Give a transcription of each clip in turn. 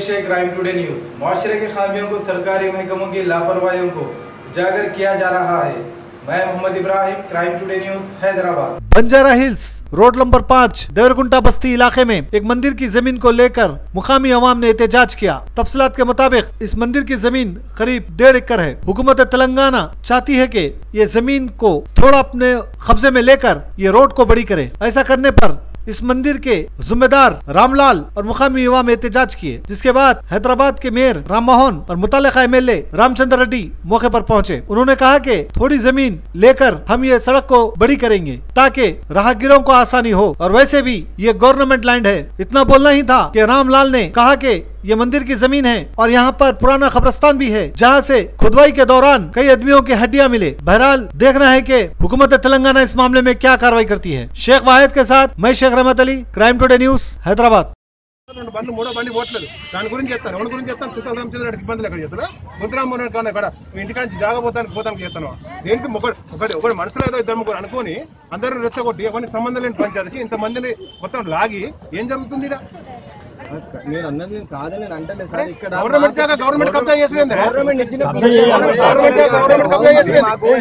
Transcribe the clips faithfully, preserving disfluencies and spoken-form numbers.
पेश है crime today news. मुआशरे के खामियों को सरकारी महकमों की लापरवाहियों को उजागर किया जा रहा है। मैं Mohammed Ibrahim, crime today news, Hyderabad. Banjara hills road number पाँच देवरकुंटा बस्ती इलाके में एक मंदिर की जमीन को लेकर मुकामी अवाम ने एहतजाज किया। तफसीलात के मुताबिक इस मंदिर की जमीन करीब डेढ़ एकड़ है। हुकूमत तेलंगाना चाहती है कि ये जमीन को थोड़ा अपने कब्जे में लेकर ये रोड को बड़ी करे। ऐसा करने पर इस मंदिर के जिम्मेदार रामलाल और मुकामी अवाम एहतजाज किए, जिसके बाद हैदराबाद के मेयर राम मोहन और मुतालिका एमएलए रामचंद्र रेड्डी मौके पर पहुंचे। उन्होंने कहा कि थोड़ी जमीन लेकर हम ये सड़क को बड़ी करेंगे ताकि राहगीरों को आसानी हो, और वैसे भी ये गवर्नमेंट लैंड है। इतना बोलना ही था कि रामलाल ने कहा कि ये मंदिर की जमीन है और यहाँ पर पुराना कब्रिस्तान भी है जहाँ से खुदवाई के दौरान कई आदमियों की हड्डियाँ मिले। बहरहाल देखना है कि हुकूमत तेलंगाना इस मामले में क्या कार्रवाई करती है। शेख वाहिद के साथ मैं Sheikh Rahmat Ali, crime today news, Hyderabad. బండ్లు మూడో బండి పోవట్లేదు, దాని గురించి చెప్తాను. ఎవరి గురించి చెప్తాను? సుతల రామచంద్ర ఇబ్బందులు ఎక్కడ చేస్తారా? ముద్రామోహన్ కాదు ఇక్కడ ఇంటికాంచి జాగా పోతానికి పోతానికి చేస్తాను. దేనికి ఒకటి ఒకటి ఒకటి మనసులో ఏదో ఇద్దరు ముగ్గురు అనుకోని అందరూ రెచ్చగొట్టి ఎవరికి సంబంధం లేని పంచాయతీకి ఇంతమందిని మొత్తం లాగి ఏం జరుగుతుంది? మీరు అన్నది నేను కాదని నేను అంటలేదు సార్. ఇక్కడ గవర్నమెంట్ జాగా గవర్నమెంట్ కబ్జా చేసింది. గవర్నమెంట్ ఇచ్చిన గవర్నమెంట్ జాగా గవర్నమెంట్ కబ్జా చేసింది.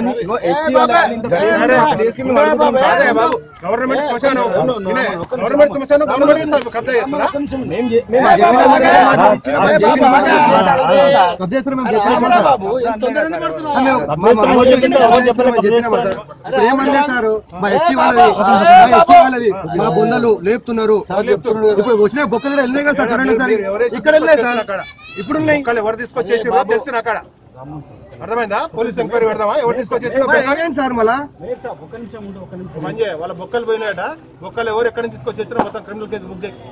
అదే బాబు గవర్నమెంట్ శ్మశానం గవర్నమెంట్ శ్మశానం గవర్నమెంట్ కబ్జా చేస్తుందా? ఏమన్నా సార్ మా ఎస్టీ వాళ్ళది ఎస్టీ వాళ్ళది మా బొందలు లేపుతున్నారు. ఇప్పుడు వచ్చిన బొక్కలు వెళ్ళే కదా సార్. ఇక్కడ వెళ్ళే సార్, అక్కడ ఇప్పుడు ఎవరు తీసుకొచ్చేసి తెలిసిన అక్కడ అర్థమైందా? పోలీస్ ఎంక్వైరీ పెడదామా? ఎవరు తీసుకొచ్చేసి సార్ మళ్ళా మంచి వాళ్ళ బొక్కలు పోయినాయట. బొక్కలు ఎవరు ఎక్కడి నుంచి తీసుకొచ్చేసినా మొత్తం క్రిమినల్ కేసు బుక్ చేసి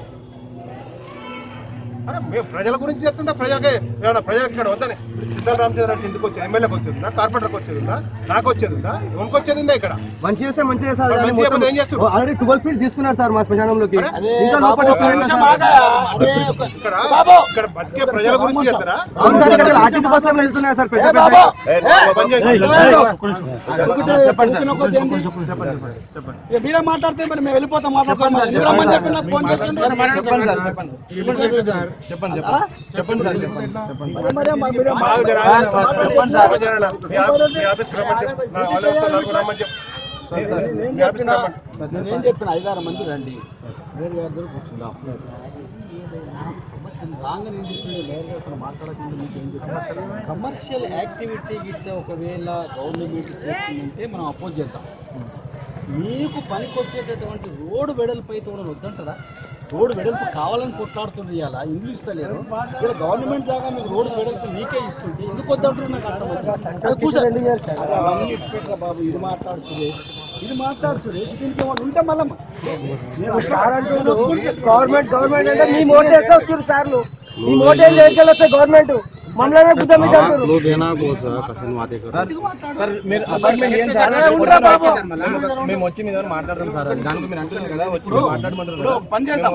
మేము ప్రజల గురించి చెప్తుంటే ప్రజలకే ఏమన్నా ప్రజలకు ఇక్కడ వద్దని సిద్ధల రామచంద్ర రెడ్డి ఎందుకు వచ్చేది? ఎమ్మెల్యేకి వచ్చేది ఉందా? కార్పొరేటర్కి వచ్చేది ఉందా? నాకు వచ్చేది ఉందా? ఎవరికి వచ్చేది ఉందా? ఇక్కడ మంచి చేస్తే మంచి చేస్తారు. ఏం చేస్తారు? ఆల్రెడీ ట్వెల్వ్ ఫీట్ తీసుకున్నారు సార్ మా శ్మశానంలోకి. ఇక్కడ ఇక్కడ బతికే ప్రజల గురించి చెప్తారా? ఆర్టీసీ బస్సులు వెళ్తున్నాయి సార్ పెద్ద పెద్ద. చెప్పండి చెప్పండి మీరే మాట్లాడితే మరి మేము వెళ్ళిపోతాం. చెప్పండి చెప్పండి చెప్పండి నేనేం చెప్పిన ఐదారు మంది రండి, మేయర్ గారి దగ్గర కూర్చుందాం. రాగానే ఏం చెప్పింది మేయర్ గారు మాట్లాడకుండా మీకు ఏం చెప్పారు? కమర్షియల్ యాక్టివిటీ గిట్ట ఒకవేళ గవర్నమెంట్ చేస్తుందంటే మనం అపోజ్ చేద్దాం. మీకు పనికి వచ్చేటటువంటి రోడ్డు వెడల్పు అయితే కూడా వద్దంటారా? రోడ్డు వెడల్పు కావాలని కొట్లాడుతుంది. ఇవాళ ఇల్లు ఇస్తలేరు. ఇలా గవర్నమెంట్ జాగా మీకు రోడ్డు వెడల్పు మీకే ఇస్తుంటే ఎందుకు వద్దంటారు? నాకు అర్థం ఇచ్చిపెట్టరా బాబు. ఇది మాట్లాడుతుంది ఇది మాట్లాడుతుంది దీనికి ఏమన్నా ఉంటే మళ్ళీ గవర్నమెంట్ గవర్నమెంట్ అంటే మీ మోటే వస్తారు సార్లు. మీ మోటే వస్తే గవర్నమెంట్ మమ్మల్ని బుద్ధ మీద మేము వచ్చి మీద మాట్లాడతాం సార్. దానికి మీరు అంటున్నారు కదా వచ్చి మాట్లాడమంటారు. పని చేద్దాం.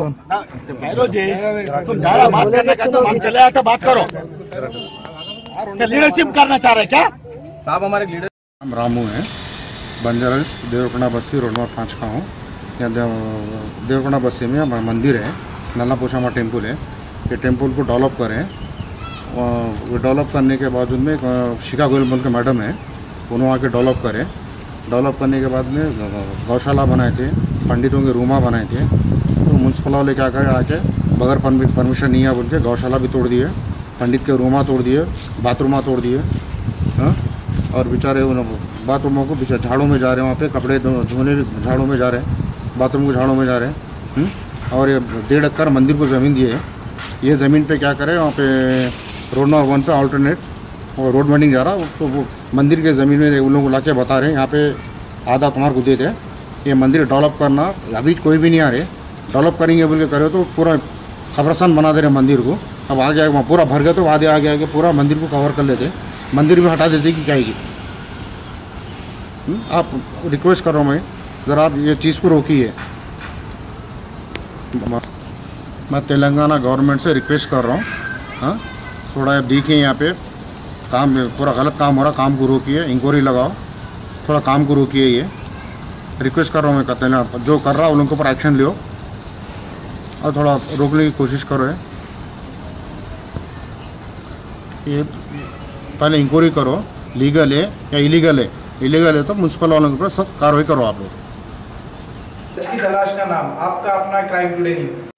बात करो, लीडरशिप करना चाह रहे क्या साहब? हमारे लीडर रामू है, बंजारा हिल्स देवरकुंडा बस्ती रोड नंबर पाँच का हूँ। यहाँ देवरकुंडा बस्ती में मंदिर है, नल्ला पोछामा टेम्पल है। ये टेम्पल को डेवलप करें। वो डेवलप करने के बावजूद में शिका गोयल बोल के मैडम है, उन्होंने आके डेवलप करे। डेवलप करने के बाद में गौशाला बनाए थे, पंडितों के रूमा बनाए थे। तो म्यूनसिपल वाले क्या करे आके बगैर परमिशन नहीं है बोल के गौशाला भी तोड़ दिए, पंडित के रूमा तोड़ दिए, बाथरूमा तोड़ दिए। हाँ, और बेचारे उन बाथरूमों को बेचारे झाड़ों में जा रहे हैं, वहाँ पे कपड़े धोने झाड़ों में जा रहे हैं, बाथरूम को झाड़ों में जा रहे हैं। और ये डेढ़ एकड़ मंदिर को ज़मीन दिए। ये ज़मीन पे क्या करें, वहाँ पे रोड नंबर वन पे अल्टरनेट और रोड बनिंग जा रहा, तो वो मंदिर के ज़मीन में उन लोगों को ला के बता रहे हैं यहाँ पे आधा तुम्हारे को देते हैं। ये मंदिर डेवलप करना अभी कोई भी नहीं आ रहे। डेवलप करेंगे बोल के करे तो पूरा खबरस्तान बना दे रहे मंदिर को। अब आगे आगे वहाँ पूरा भर गया तो आगे आगे आगे पूरा मंदिर को कवर कर लेते, मंदिर भी हटा देते कि क्या है। आप रिक्वेस्ट कर रहा हूँ मैं, ज़रा आप ये चीज़ को रोकिए। मैं तेलंगाना गवर्नमेंट से रिक्वेस्ट कर रहा हूँ, हाँ थोड़ा देखिए यहाँ पे काम पूरा गलत काम हो रहा, काम को रोकिए, इंक्वायरी लगाओ, थोड़ा काम को रोकिए। ये रिक्वेस्ट कर रहा हूँ मैं, कहते जो कर रहा है उन लोगों पर एक्शन लियो और थोड़ा रोकने की कोशिश करो है। ये पहले इंक्वायरी करो, लीगल है या इलीगल है। इलीगल है तो म्यूनसिपल वालों के ऊपर सख्त कार्रवाई करो आप लोग। की तलाश का नाम, आपका अपना क्राइम टुडे न्यूज़।